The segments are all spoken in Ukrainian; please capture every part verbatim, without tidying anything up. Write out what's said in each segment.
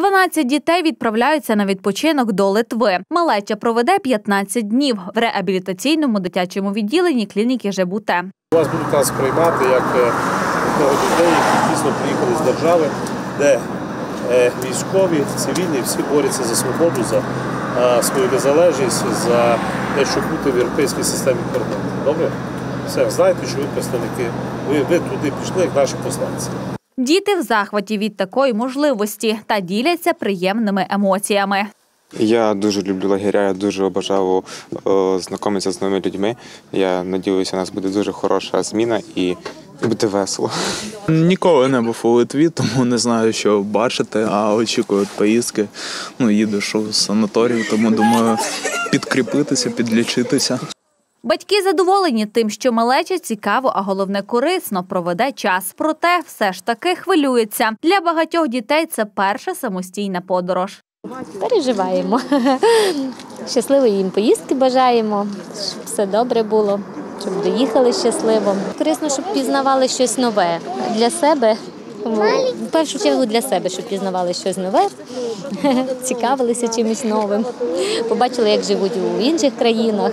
дванадцять дітей відправляються на відпочинок до Литви. Малеча проведе п'ятнадцять днів в реабілітаційному дитячому відділенні клініки «Жебуте». Вас будуть нас приймати як одного дітей, які дійсно приїхали з держави, де військові, цивільні, всі борються за свободу, за свою незалежність, за те, щоб бути в європейській системі кордону. Добре? Все, знаєте, що ви представники, ви, ви туди пішли, як наші посланці. Діти в захваті від такої можливості та діляться приємними емоціями. Я дуже люблю лагеря, я дуже обожав знайомитися з новими людьми. Я сподіваюся, у нас буде дуже хороша зміна і буде весело. Ніколи не був у Литві, тому не знаю, що бачити, а очікую поїздки. Ну, їдеш у санаторій, тому думаю підкріпитися, підлічитися. Батьки задоволені тим, що малеча цікаво, а головне корисно проведе час. Проте все ж таки хвилюється. Для багатьох дітей це перша самостійна подорож. Переживаємо. Щасливої їм поїздки бажаємо, щоб все добре було, щоб доїхали щасливо. Корисно, щоб пізнавали щось нове для себе. В першу чергу для себе, щоб пізнавали щось нове, цікавилися чимось новим, побачили, як живуть у інших країнах,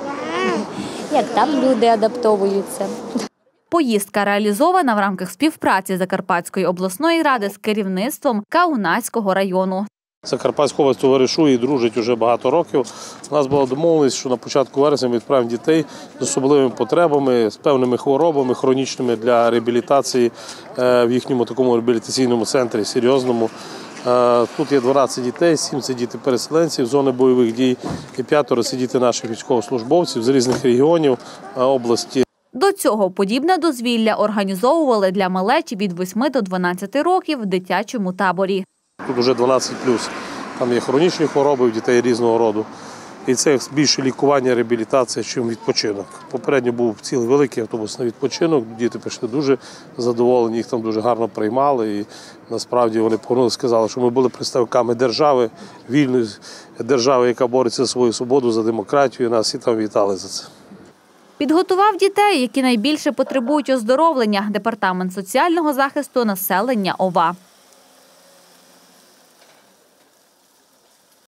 як там люди адаптовуються. Поїздка реалізована в рамках співпраці Закарпатської обласної ради з керівництвом Каунацького району. Закарпатська область товаришує і дружить вже багато років. У нас була домовленість, що на початку вересня ми відправимо дітей з особливими потребами, з певними хворобами, хронічними для реабілітації в їхньому такому реабілітаційному центрі, серйозному. Тут є дванадцять дітей, сім – це діти-переселенців з зони бойових дій і п'ятеро – це діти наших військовослужбовців з різних регіонів області. До цього подібне дозвілля організовували для малечі від восьми до дванадцяти років в дитячому таборі. Тут вже дванадцять плюс. Там є хронічні хвороби у дітей різного роду. І це більше лікування, реабілітація, ніж відпочинок. Попередньо був цілий великий автобус на відпочинок, діти пішли дуже задоволені, їх там дуже гарно приймали. І насправді вони повернулися, сказали, що ми були представниками держави, вільної держави, яка бореться за свою свободу, за демократію, і нас і там вітали за це. Підготував дітей, які найбільше потребують оздоровлення, Департамент соціального захисту населення ОВА.